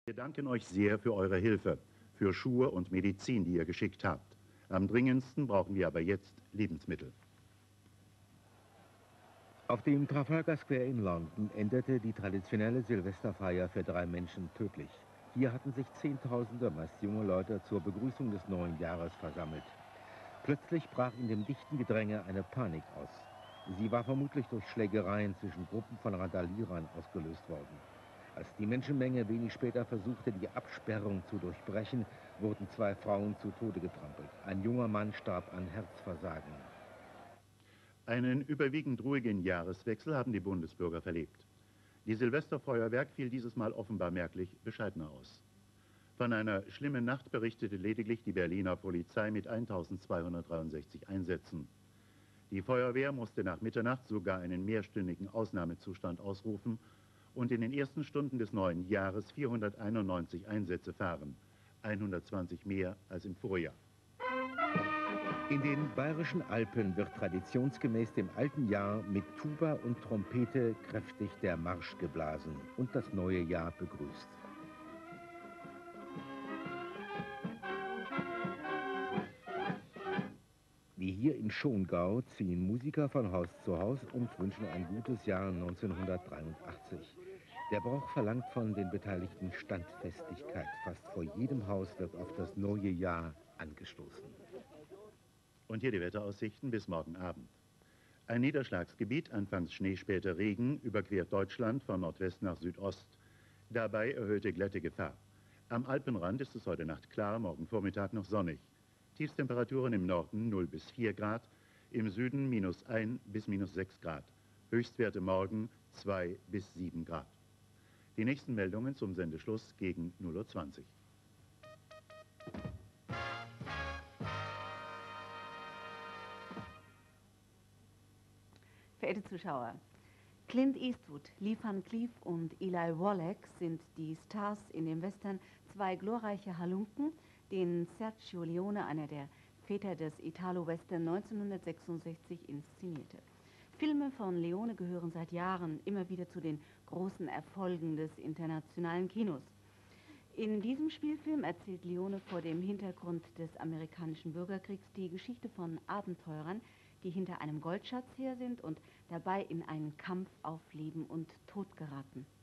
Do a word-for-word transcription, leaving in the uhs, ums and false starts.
Wir danken euch sehr für eure Hilfe, für Schuhe und Medizin, die ihr geschickt habt. Am dringendsten brauchen wir aber jetzt Lebensmittel. Auf dem Trafalgar Square in London endete die traditionelle Silvesterfeier für drei Menschen tödlich. Hier hatten sich Zehntausende, meist junge Leute, zur Begrüßung des neuen Jahres versammelt. Plötzlich brach in dem dichten Gedränge eine Panik aus. Sie war vermutlich durch Schlägereien zwischen Gruppen von Randalierern ausgelöst worden. Als die Menschenmenge wenig später versuchte, die Absperrung zu durchbrechen, wurden zwei Frauen zu Tode getrampelt. Ein junger Mann starb an Herzversagen. Einen überwiegend ruhigen Jahreswechsel haben die Bundesbürger verlebt. Die Silvesterfeuerwerk fiel dieses Mal offenbar merklich bescheidener aus. Von einer schlimmen Nacht berichtete lediglich die Berliner Polizei mit eintausendzweihundertdreiundsechzig Einsätzen. Die Feuerwehr musste nach Mitternacht sogar einen mehrstündigen Ausnahmezustand ausrufen und in den ersten Stunden des neuen Jahres vierhunderteinundneunzig Einsätze fahren, hundertzwanzig mehr als im Vorjahr. In den Bayerischen Alpen wird traditionsgemäß dem alten Jahr mit Tuba und Trompete kräftig der Marsch geblasen und das neue Jahr begrüßt. Wie hier in Schongau ziehen Musiker von Haus zu Haus und wünschen ein gutes Jahr neunzehnhundertdreiundachtzig. Der Brauch verlangt von den Beteiligten Standfestigkeit. Fast vor jedem Haus wird auf das neue Jahr angestoßen. Und hier die Wetteraussichten bis morgen Abend. Ein Niederschlagsgebiet, anfangs Schnee, später Regen, überquert Deutschland von Nordwest nach Südost. Dabei erhöhte Glättegefahr. Am Alpenrand ist es heute Nacht klar, morgen Vormittag noch sonnig. Tiefstemperaturen im Norden null bis vier Grad, im Süden minus eins bis minus sechs Grad. Höchstwerte morgen zwei bis sieben Grad. Die nächsten Meldungen zum Sendeschluss gegen null Uhr zwanzig. Verehrte Zuschauer, Clint Eastwood, Lee Van Cleef und Eli Wallach sind die Stars in dem Western Zwei glorreiche Halunken, den Sergio Leone, einer der Väter des Italo-Western, neunzehnhundertsechsundsechzig inszenierte. Filme von Leone gehören seit Jahren immer wieder zu den großen Erfolgen des internationalen Kinos. In diesem Spielfilm erzählt Leone vor dem Hintergrund des amerikanischen Bürgerkriegs die Geschichte von Abenteurern, die hinter einem Goldschatz her sind und dabei in einen Kampf auf Leben und Tod geraten.